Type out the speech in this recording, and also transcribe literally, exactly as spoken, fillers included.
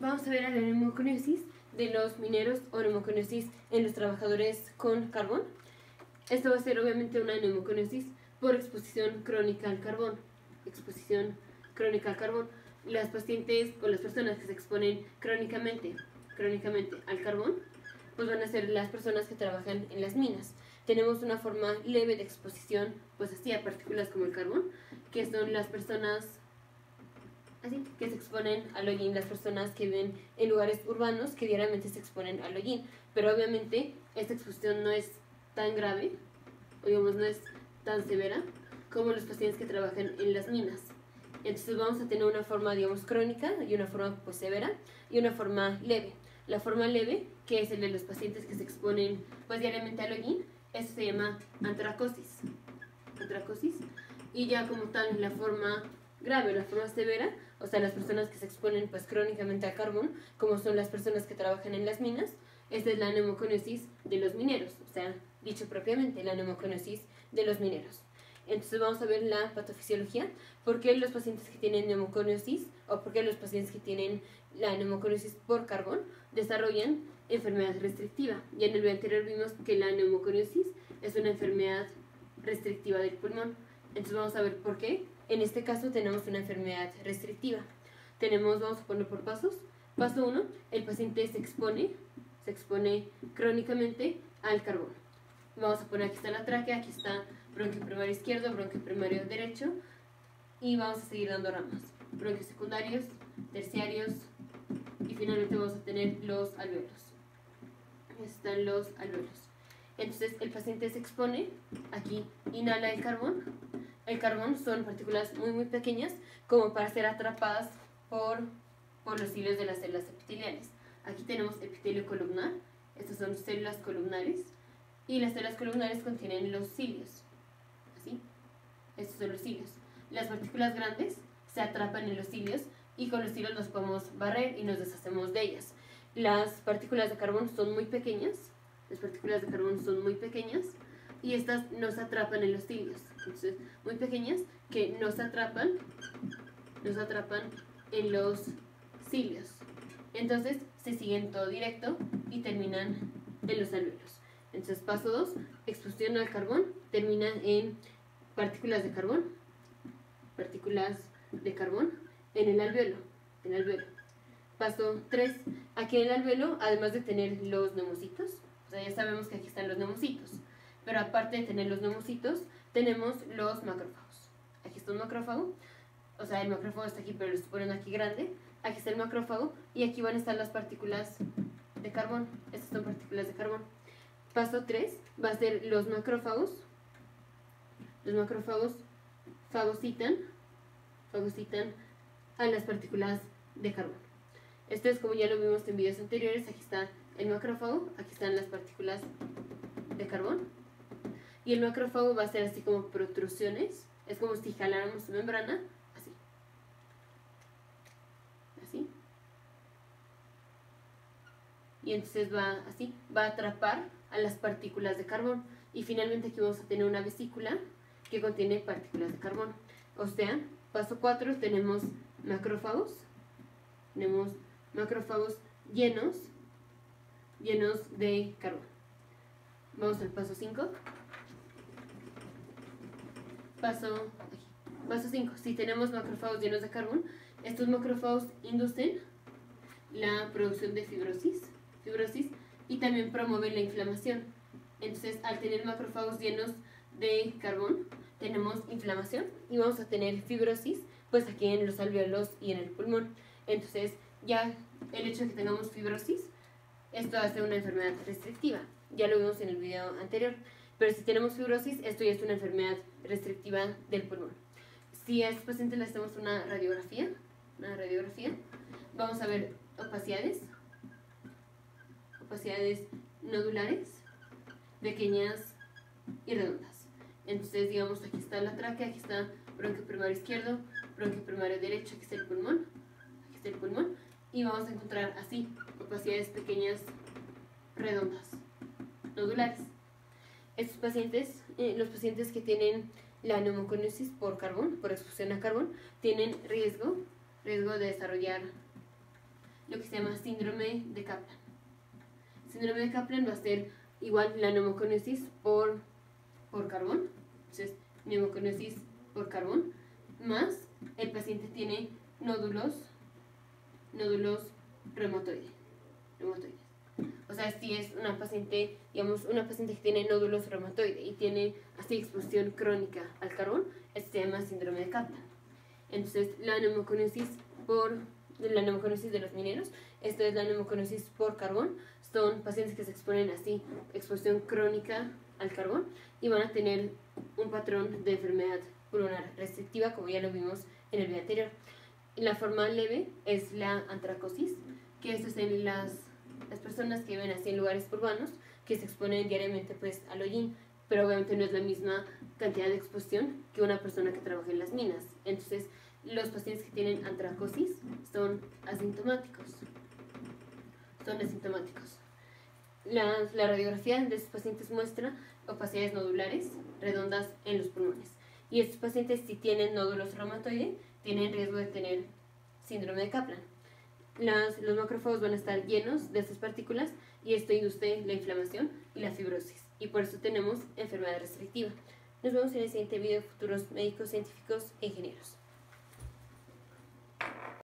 vamos a ver a la neumoconiosis de los mineros o neumoconiosis en los trabajadores con carbón. Esto va a ser obviamente una neumoconiosis por exposición crónica al carbón. Exposición crónica al carbón. Las pacientes o las personas que se exponen crónicamente, crónicamente al carbón, pues van a ser las personas que trabajan en las minas. Tenemos una forma leve de exposición, pues así, a partículas como el carbón, que son las personas así, que se exponen al hollín, las personas que viven en lugares urbanos que diariamente se exponen al hollín. Pero obviamente esta exposición no es tan grave, o digamos no es tan severa como los pacientes que trabajan en las minas. Entonces vamos a tener una forma, digamos, crónica y una forma pues severa y una forma leve. La forma leve, que es el de los pacientes que se exponen pues diariamente al hollín, eso se llama antracosis. Antracosis. Y ya como tal, la forma grave, la forma severa, o sea, las personas que se exponen pues crónicamente al carbón, como son las personas que trabajan en las minas, esta es la neumoconiosis de los mineros, o sea, dicho propiamente, la neumoconiosis de los mineros. Entonces vamos a ver la patofisiología, por qué los pacientes que tienen neumoconiosis o por qué los pacientes que tienen la neumoconiosis por carbón desarrollan enfermedad restrictiva. Ya en el video anterior vimos que la neumoconiosis es una enfermedad restrictiva del pulmón. Entonces vamos a ver por qué. En este caso tenemos una enfermedad restrictiva. Tenemos, vamos a poner por pasos. Paso uno, el paciente se expone, se expone crónicamente al carbón. Vamos a poner, aquí está la tráquea, aquí está bronquio primario izquierdo, bronquio primario derecho, y vamos a seguir dando ramas. Bronquios secundarios, terciarios, y finalmente vamos a tener los alveolos. Están los alveolos. Entonces el paciente se expone, aquí inhala el carbón. El carbón son partículas muy muy pequeñas como para ser atrapadas por, por los hilos de las células epiteliales. Aquí tenemos epitelio columnar, estas son células columnares, y las células columnares contienen los cilios. ¿Así? Estos son los cilios. Las partículas grandes se atrapan en los cilios y con los cilios los podemos barrer y nos deshacemos de ellas. Las partículas de carbón son muy pequeñas, las partículas de carbón son muy pequeñas y estas no se atrapan en los cilios. Entonces, muy pequeñas que no se atrapan, no se atrapan en los cilios. Entonces, se siguen todo directo y terminan en los alveolos. Entonces, paso dos, exposición al carbón, terminan en partículas de carbón, partículas de carbón en el alveolo, en el alveolo. Paso tres, aquí en el alveolo, además de tener los neumocitos, o sea, ya sabemos que aquí están los neumocitos, pero aparte de tener los neumocitos, tenemos los macrófagos. Aquí está un macrófago, o sea, el macrófago está aquí, pero lo estoy poniendo aquí grande. Aquí está el macrófago y aquí van a estar las partículas de carbón. Estas son partículas de carbón. Paso tres va a ser los macrófagos. Los macrófagos fagocitan, fagocitan a las partículas de carbón. Esto es como ya lo vimos en videos anteriores. Aquí está el macrófago, aquí están las partículas de carbón. Y el macrófago va a ser así como protrusiones. Es como si jaláramos su membrana, así. Así. Y entonces va así, va a atrapar a las partículas de carbón. Y finalmente aquí vamos a tener una vesícula que contiene partículas de carbón. O sea, paso cuatro tenemos macrófagos. Tenemos macrófagos llenos, llenos de carbón. Vamos al paso cinco. Paso, paso cinco. Si tenemos macrófagos llenos de carbón, estos macrófagos inducen la producción de fibrosis, fibrosis y también promueven la inflamación. Entonces, al tener macrófagos llenos de carbón, tenemos inflamación y vamos a tener fibrosis, pues aquí en los alveolos y en el pulmón. Entonces, ya el hecho de que tengamos fibrosis, esto hace una enfermedad restrictiva. Ya lo vimos en el video anterior. Pero si tenemos fibrosis, esto ya es una enfermedad restrictiva del pulmón. Si a estos pacientes le hacemos una radiografía, una radiografía, vamos a ver opacidades, opacidades nodulares, pequeñas y redondas. Entonces, digamos, aquí está la tráquea, aquí está bronquio primario izquierdo, bronquio primario derecho, aquí está el pulmón, aquí está el pulmón, y vamos a encontrar así, opacidades pequeñas, redondas, nodulares. Estos pacientes, eh, los pacientes que tienen la neumoconiosis por carbón, por exposición a carbón, tienen riesgo, riesgo de desarrollar lo que se llama síndrome de Kaplan. Síndrome de Kaplan va a ser igual la neumoconiosis por, por carbón, entonces neumoconiosis por carbón, más el paciente tiene nódulos, nódulos reumatoides. reumatoides. O sea, si es una paciente, digamos, una paciente que tiene nódulos reumatoides y tiene así exposición crónica al carbón, este se llama síndrome de Kaplan. Entonces, la neumoconiosis por la neumoconiosis de los mineros, esto es la neumoconiosis por carbón, son pacientes que se exponen así, exposición crónica al carbón y van a tener un patrón de enfermedad pulmonar restrictiva, como ya lo vimos en el video anterior. La forma leve es la antracosis, que esto es en las, las personas que viven así en lugares urbanos, que se exponen diariamente pues al hollín, pero obviamente no es la misma cantidad de exposición que una persona que trabaja en las minas. Entonces, los pacientes que tienen antracosis son asintomáticos. Son asintomáticos. La, la radiografía de estos pacientes muestra opacidades nodulares redondas en los pulmones. Y estos pacientes, si tienen nódulos reumatoides, tienen riesgo de tener síndrome de Kaplan. Las, los macrófagos van a estar llenos de estas partículas y esto induce la inflamación y la fibrosis. Y por eso tenemos enfermedad restrictiva. Nos vemos en el siguiente video de futuros médicos, científicos e ingenieros.